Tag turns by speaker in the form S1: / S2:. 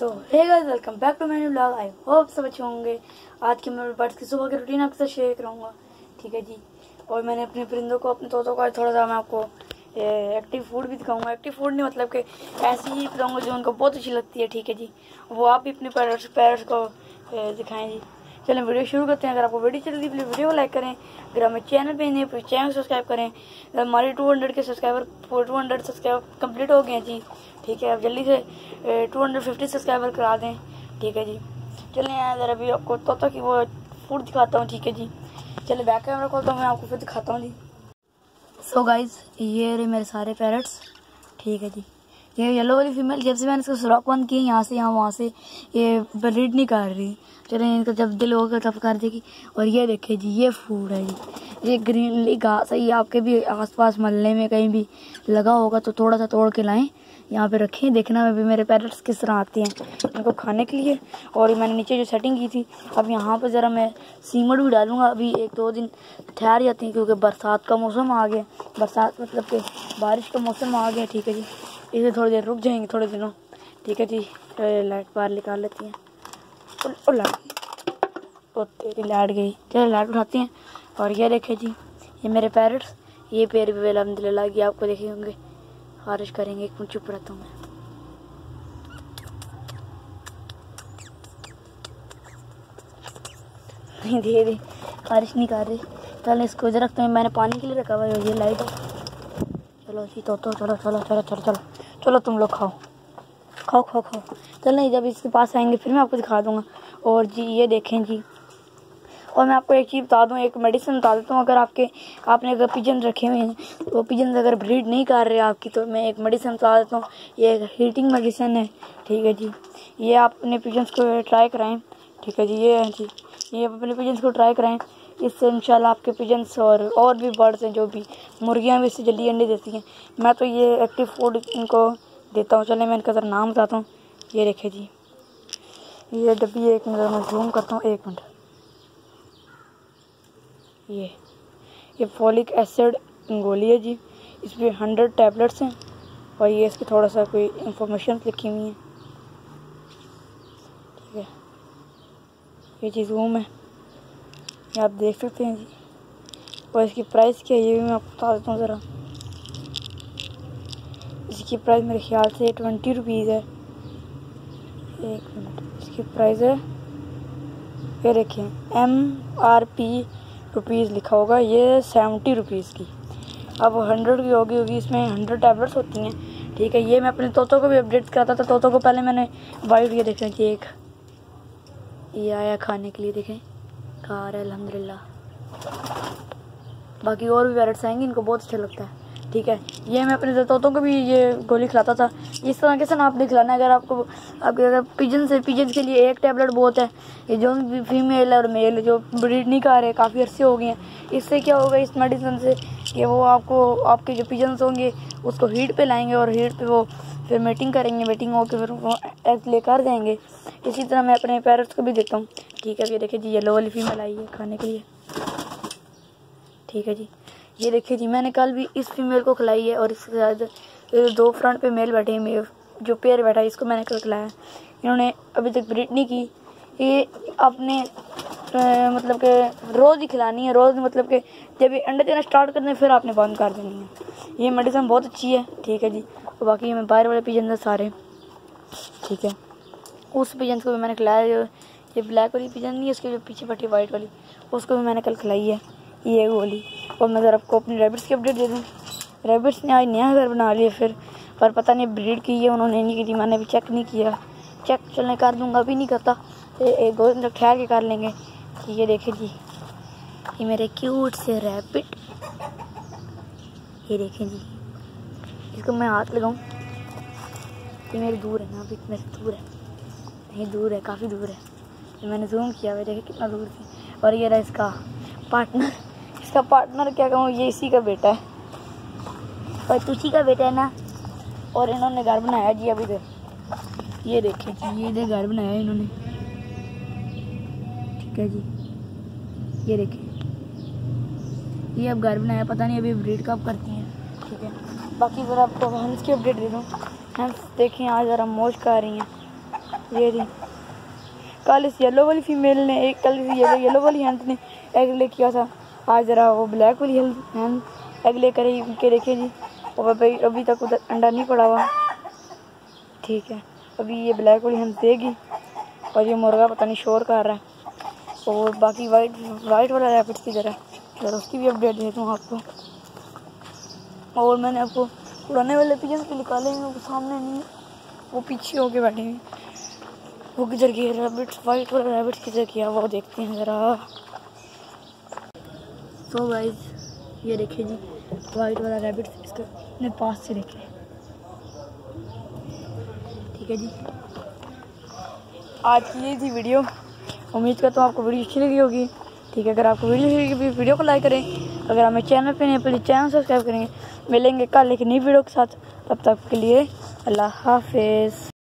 S1: So hey guys, welcome back to my new vlog. I hope सब अच्छे होंगे। आज के मैं बर्ड्स की सुबह की रूटीन आपके साथ शेयर करूँगा, ठीक है जी। और मैंने अपने परिंदों को, अपने तोतों को थोड़ा सा मैं आपको एक्टिव फूड भी दिखाऊंगा। एक्टिव फूड नहीं मतलब कि ऐसी ही दिखाऊंगा जो उनको बहुत अच्छी लगती है, ठीक है जी। वो आप भी अपने पैरट्स को दिखाएं जी। चलें वीडियो शुरू करते हैं। अगर आपको वीडियो चल रही है वीडियो को लाइक करें। अगर हमें चैनल पे नहीं है चैनल सब्सक्राइब करें। हमारे 200 सब्सक्राइबर कंप्लीट हो गए हैं जी, ठीक है। अब जल्दी से 250 सब्सक्राइबर करा दें, ठीक है जी। चलिए यहाँ ज़रा अभी आपको तोता की वो फूड दिखाता हूँ, ठीक है जी। चलिए बैक कैमरा खोलता हूँ, मैं आपको फिर दिखाता हूँ जी। सो गाइज, ये रहे मेरे सारे पैरट्स, ठीक है जी। ये येलो वाली फीमेल, जब से मैंने इसको सुराख बंद की यहाँ से यहाँ वहाँ से, ये ब्रीड नहीं कर रही। चलिए इनका जब दिल होगा तब कर देगी। और ये देखिए जी, ये फूड है जी। ये ग्रीनली घास है, ये आपके भी आसपास मोहल्ले में कहीं भी लगा होगा तो थोड़ा सा तोड़ के लाएं, यहाँ पे रखें। देखना में भी मेरे पैरट्स किस तरह आते हैं इनको खाने के लिए। और मैंने नीचे जो सेटिंग की थी, अब यहाँ पर ज़रा मैं सीमेंट भी डालूंगा। अभी 1-2 दिन ठहर जाती हैं क्योंकि बरसात का मौसम आ गया। बरसात मतलब कि बारिश का मौसम आ गया, ठीक है जी। इसे थोड़ी देर रुक जाएंगे, थोड़े दिनों, ठीक है जी। लाइट बाहर निकाल लेती हैं। और लाइट, ओ तेरी लाइट गई। चलो लाइट उठाते हैं। और ये देखे जी, ये मेरे पैरट्स, ये पैर भी अल्हम्दुलिल्लाह ये आपको देखे होंगे। खारिश करेंगे, एक मिनट चुप रहता हूँ मैं। धीरे खारिश नहीं कर रही। चलो इसको इधर रखते हैं, मैंने पानी के लिए रखा हुआ है। ये लाइट है। चलो जी तो चलो चलो चलो चलो चलो चलो तुम लोग खाओ खाओ खाओ खाओ। चल नहीं, जब इसके पास आएंगे फिर मैं आपको दिखा दूंगा। और जी ये देखें जी। और मैं आपको एक चीज़ बता दूं, एक मेडिसिन बता देता हूँ। अगर आपने अगर पिजन रखे हुए हैं, वो पिजन अगर ब्रीड नहीं कर रहे आपकी, तो मैं एक मेडिसिन बता देता हूँ। ये एक हीटिंग मेडिसिन है, ठीक है जी। ये आप अपने पिजन्स को ट्राई कराएं, ठीक है जी। ये है जी, ये अपने पिजन्स को ट्राई कराएं। इससे इंशाल्लाह आपके पिजन्स और भी बर्ड्स हैं, जो भी मुर्गियाँ भी इससे जल्दी अंडे देती हैं। मैं तो ये एक्टिव फूड इनको देता हूँ। चलिए मैं इनका ज़रा नाम बताता हूँ। ये देखे जी, ये डब्बी, एक मिनट मैं जूम करता हूँ, एक मिनट। ये फॉलिक एसिड गोली है जी। इसमें 100 टैबलेट्स हैं। और ये इसकी थोड़ा सा कोई इंफॉर्मेशन लिखी हुई है, ठीक है। ये चीज़ जूम है, ये आप देख सकते हैं जी। और इसकी प्राइस क्या है ये भी मैं आपको बता देता हूँ ज़रा। इसकी प्राइस मेरे ख्याल से 20 रुपीज़ है। एक मिनट, इसकी प्राइस है, ये देखें MRP रुपीज़ लिखा होगा। ये 70 रुपीज़ की। अब 100 की होगी। इसमें 100 टैबलेट्स होती हैं, ठीक है। ये मैं अपने तोतों को भी अपडेट कराता था। तोतों को पहले मैंने वाइट, ये देखें कि एक ये आया खाने के लिए, देखें खा रहा है अल्हम्दुलिल्लाह। बाकी और भी पैरट्स आएंगे, इनको बहुत अच्छा लगता है, ठीक है। ये मैं अपने तोतों को भी ये गोली खिलाता था। इस तरह के ना आपने खिलाना है। अगर आपको अगर पिजन के लिए एक टैबलेट बहुत है। ये जो भी फीमेल और मेल जो ब्रीड नहीं कर रहे, काफ़ी अर्से हो गए हैं, इससे क्या होगा इस मेडिसिन से कि वो आपके जो पिजन्स होंगे उसको हीट पे लाएंगे। और हीट पे वो फिर मीटिंग करेंगे। मीटिंग होकर फिर वो एग लेकर जाएंगे। इसी तरह मैं अपने पैरट्स को भी देता हूँ, ठीक है। ये देखिए जी, येलो वाली फीमेल आई है खाने के लिए, ठीक है जी। ये देखिए जी, मैंने कल भी इस फीमेल को खिलाई है। और इसके साथ 2 फ्रंट पे मेल बैठे हैं, जो पेयर बैठा है इसको मैंने कल खिलाया। इन्होंने अभी तक ब्रीड नहीं की। ये आपने मतलब कि रोज़ ही खिलानी है। रोज़ मतलब कि जब ये अंडे देना स्टार्ट करते हैं फिर आपने बंद कर देनी है। ये मेडिसिन बहुत अच्छी है, ठीक है जी। और बाकी मैं बाहर वाले पिजन सारे, ठीक है। उस पिजन को भी मैंने खिलाया। ये ब्लैक वाली पिजन नहीं है, उसके जो पीछे बैठी वाइट वाली, उसको भी मैंने कल खिलाई है ये गोली। और मैं ज़रा आपको अपनी रैबिट्स की अपडेट दे दूँ। रैबिट्स ने आज नया घर बना लिया फिर, पर पता नहीं ब्रीड की है उन्होंने नहीं की थी। मैंने भी चेक नहीं किया। चेक चलने कर दूँगा, अभी नहीं करता, 1-2 दिन तक ठहर के कर लेंगे। ये देखें जी, ये मेरे क्यूट से रैबिट, ये देखें जी। इसको मैं हाथ लगाऊँ, ये मेरे दूर है ना, अभी मेरे दूर है, नहीं दूर है, काफ़ी दूर है। तो मैंने जूम किया हुआ, देखे कितना दूर थी। और ये रहा इसका पार्टनर क्या कहूँ, ये इसी का बेटा है और तुसी का बेटा है ना। और इन्होंने घर बनाया जी अभी तक। ये देखें जी, ये इधर घर बनाया इन्होंने, ठीक है जी। ये देखें, ये अब घर बनाया, पता नहीं अभी ब्रीड कब करती हैं, ठीक है। बाकी ज़रा आपको हंस की अपडेट दे दूँ। हंस देखें आज ज़रा मौज कर रही हैं, ये थी। कल इस येलो वाली फीमेल ने कल इस येलो वाली हैंड ने एग ले किया था। आज ज़रा वो ब्लैक वाली हैंड एग ले कर के देखे जी। और अभी तक उधर अंडा नहीं पड़ा हुआ। ठीक है, अभी ये ब्लैक वाली हैंड देगी और ये मुर्गा पता नहीं शोर कर रहा है। और बाकी वाइट वाला रैबिट की तरह जरा उसकी भी अपडेट देता हूँ आपको। और मैंने आपको उड़ाने वाले पिजन के निकाले हैं, वो सामने नहीं, वो पीछे होके बैठे हैं। वो किधर गया रैबिट, वाइट वाला रैबिट किधर गया वो देखते हैं ज़रा। तो गाइस ये देखिए जी वाइट वाला रैबिट इसके अपने पास से देखे। ठीक है जी, आज की ये थी वीडियो। उम्मीद करता हूँ आपको वीडियो अच्छी लगी होगी। ठीक है, अगर आपको वीडियो अच्छी लगी वीडियो को लाइक करें। अगर हमें चैनल पे नहीं प्लीज़ चैनल सब्सक्राइब करेंगे। मिलेंगे कल एक नई वीडियो के साथ, तब तक के लिए अल्लाह हाफिज़।